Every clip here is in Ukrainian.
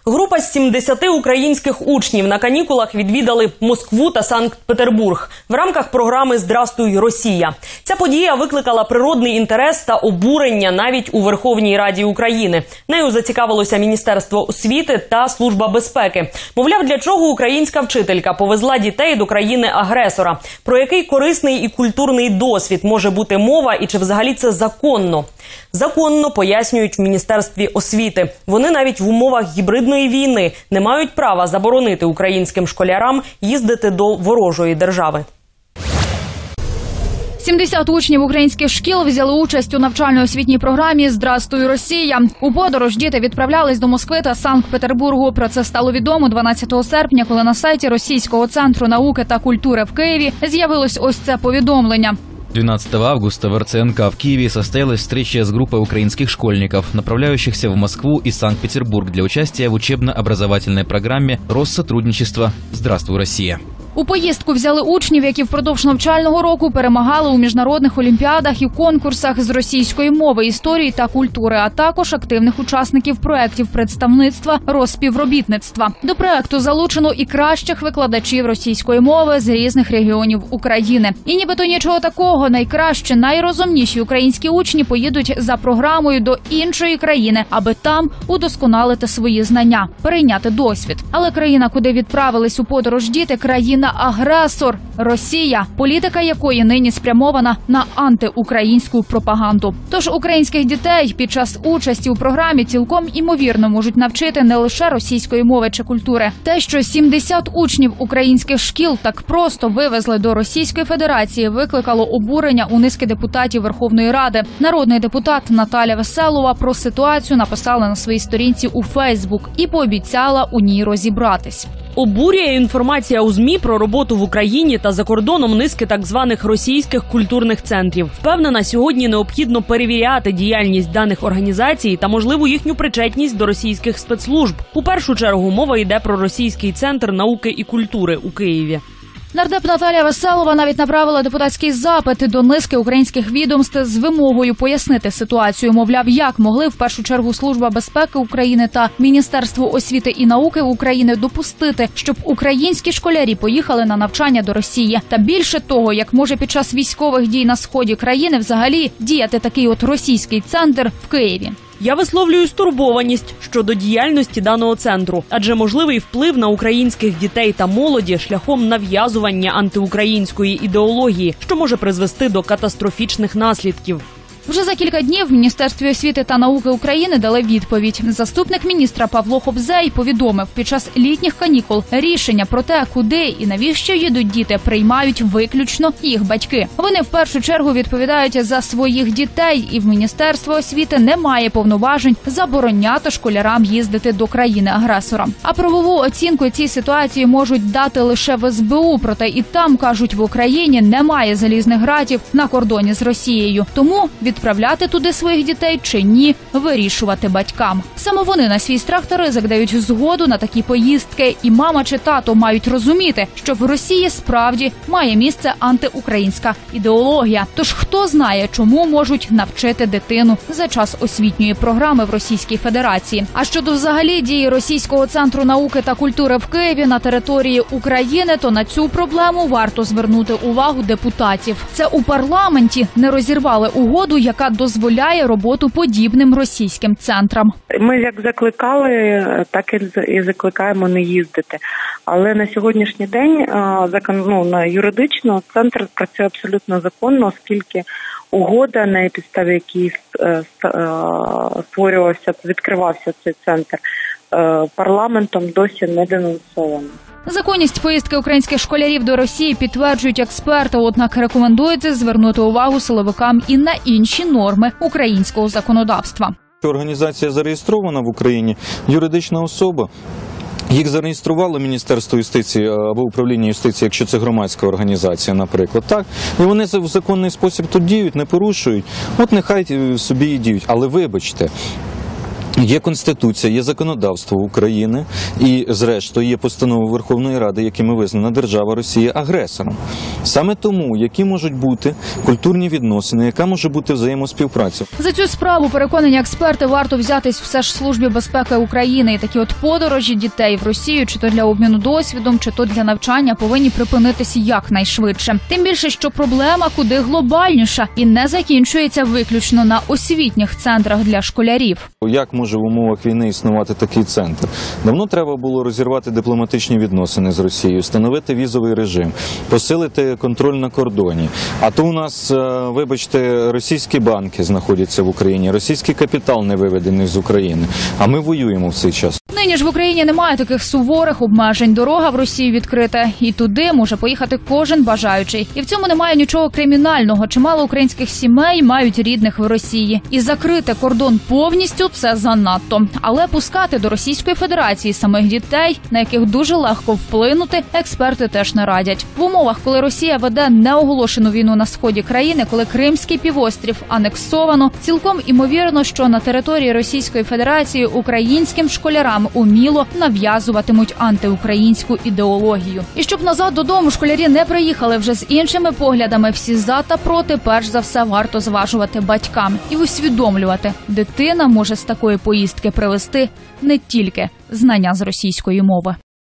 Група з 70 українських учнів на канікулах відвідали Москву та Санкт-Петербург в рамках програми «Здрастуй, Росія». Ця подія викликала природний інтерес та обурення навіть у Верховній Раді України. Нею зацікавилося Міністерство освіти та Служба безпеки. Мовляв, для чого українська вчителька повезла дітей до країни-агресора? Про який корисний і культурний досвід може бути мова і чи взагалі це законно? Законно, пояснюють в Міністерстві освіти. Вони навіть в умовах гібридної війни не мають права заборонити українським школярам їздити до ворожої держави. 70 учнів українських шкіл взяли участь у навчально-освітній програмі «Здрастуй, Росія». У подорож діти відправлялись до Москви та Санкт-Петербургу. Про це стало відомо 12 серпня, коли на сайті Російського центру науки та культури в Києві з'явилось ось це повідомлення. 12 августа в РЦНК в Киеве состоялась встреча с группой украинских школьников, направляющихся в Москву и Санкт-Петербург для участия в учебно-образовательной программе Россотрудничества «Здравствуй, Россия». У поїздку взяли учнів, які впродовж навчального року перемагали у міжнародних олімпіадах і конкурсах з російської мови, історії та культури, а також активних учасників проєктів представництва розспівробітництва. До проєкту залучено і кращих викладачів російської мови з різних регіонів України. І нібито нічого такого, найкращі, найрозумніші українські учні поїдуть за програмою до іншої країни, аби там удосконалити свої знання, перейняти досвід. Але країна, куди відправились у подорож діти, країна-агресор – Росія, політика якої нині спрямована на антиукраїнську пропаганду. Тож українських дітей під час участі у програмі цілком імовірно можуть навчити не лише російської мови чи культури. Те, що 70 учнів українських шкіл так просто вивезли до Російської Федерації, викликало обурення у низки депутатів Верховної Ради. Народний депутат Наталя Веселова про ситуацію написала на своїй сторінці у Фейсбук і пообіцяла у ній розібратись. Обурює інформація у ЗМІ про роботу в Україні та за кордоном низки так званих російських культурних центрів. Впевнена, сьогодні необхідно перевіряти діяльність даних організацій та, можливо, їхню причетність до російських спецслужб. У першу чергу мова йде про Російський центр науки і культури у Києві. Нардеп Наталія Веселова навіть направила депутатський запит до низки українських відомств з вимогою пояснити ситуацію. Мовляв, як могли в першу чергу Служба безпеки України та Міністерство освіти і науки України допустити, щоб українські школярі поїхали на навчання до Росії. Та більше того, як може під час військових дій на сході країни взагалі діяти такий от російський центр в Києві. Я висловлюю стурбованість щодо діяльності даного центру, адже можливий вплив на українських дітей та молоді шляхом нав'язування антиукраїнської ідеології, що може призвести до катастрофічних наслідків. Вже за кілька днів в Міністерстві освіти та науки України дали відповідь. Заступник міністра Павло Хобзей повідомив, під час літніх канікул рішення про те, куди і навіщо їдуть діти, приймають виключно їх батьки. Вони в першу чергу відповідають за своїх дітей, і в Міністерство освіти немає повноважень забороняти школярам їздити до країни-агресора. А правову оцінку цій ситуації можуть дати лише в СБУ, проте і там, кажуть, в Україні немає залізних ґратів на кордоні з Росією. Тому відправляти туди своїх дітей чи ні, вирішувати батькам. Саме вони на свій страх та ризик дають згоду на такі поїздки. І мама чи тато мають розуміти, що в Росії справді має місце антиукраїнська ідеологія. Тож хто знає, чому можуть навчити дитину за час освітньої програми в Російській Федерації. А щодо взагалі дії Російського центру науки та культури в Києві на території України, то на цю проблему варто звернути увагу депутатів. Це у парламенті не розірвали угоду, яка дозволяє роботу подібним російським центрам. Ми як закликали, так і закликаємо не їздити. Але на сьогоднішній день на юридично центр працює абсолютно законно, оскільки угода, на підставі якої відкривався цей центр, парламентом досі не денонсована. Законність поїздки українських школярів до Росії підтверджують експерти, однак рекомендується звернути увагу силовикам і на інші норми українського законодавства. Організація зареєстрована в Україні, юридична особа. Їх зареєструвало Міністерство юстиції або управління юстиції, якщо це громадська організація, наприклад. Так? І вони в законний спосіб тут діють, не порушують. От нехай собі і діють. Але вибачте, Є Конституція, є законодавство України і, зрештою, є постанови Верховної Ради, якими визнана держава Росія агресором. Саме тому, які можуть бути культурні відносини, яка може бути взаємоспівпраця. За цю справу, переконані експерти, варто взятись все ж Службі безпеки України. І такі от подорожі дітей в Росію, чи то для обміну досвідом, чи то для навчання, повинні припинитися якнайшвидше. Тим більше, що проблема куди глобальніша і не закінчується виключно на освітніх центрах для школярів. Як може в умовах війни існувати такий центр? Давно треба було розірвати дипломатичні відносини з Росією, встановити візовий режим, посилити контроль на кордоні. А то у нас, вибачте, російські банки знаходяться в Україні, російський капітал не виведений з України, а ми воюємо в цей час. Нині ж в Україні немає таких суворих обмежень. Дорога в Росію відкрита. І туди може поїхати кожен бажаючий. І в цьому немає нічого кримінального. Чимало українських сімей мають рідних в Росії. І закрити кордон повністю – це занадто. Але пускати до Російської Федерації самих дітей, на яких дуже легко вплинути, експерти теж не радять. В умовах, коли Росія веде неоголошену війну на сході країни, коли Кримський півострів анексовано, цілком імовірно, що на території Російської Федерації українським школярам уміло нав'язуватимуть антиукраїнську ідеологію. І щоб назад додому школярі не приїхали вже з іншими поглядами, всі за та проти перш за все варто зважувати батькам і усвідомлювати, дитина може з такої поїздки привезти не тільки знання з російської мови.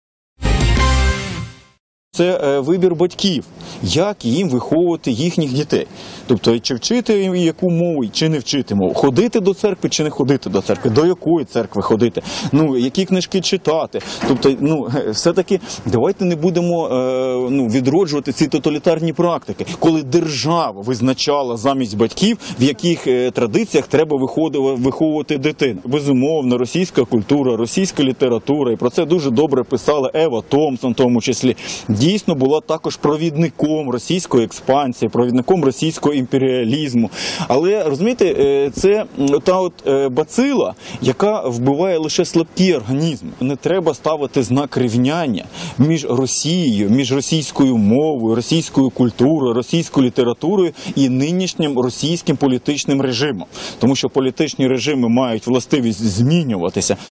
Це вибір батьків, як їм виховувати їхніх дітей. Тобто, чи вчити їм яку мову, чи не вчити мову. Ходити до церкви, чи не ходити до церкви. До якої церкви ходити. Які книжки читати. Тобто, все-таки давайте не будемо відроджувати ці тоталітарні практики. Коли держава визначала замість батьків, в яких традиціях треба виховувати дитину. Безумовно, російська культура, російська література, і про це дуже добре писала Ева Томпсон в тому числі, дійсно була також провідником російської експансії, провідником російського імперіалізму. Але, розумієте, це та бацила, яка вбиває лише слабкі організми. Не треба ставити знак рівняння між Росією, між російською мовою, російською культурою, російською літературою і нинішнім російським політичним режимом. Тому що політичні режими мають властивість змінюватися.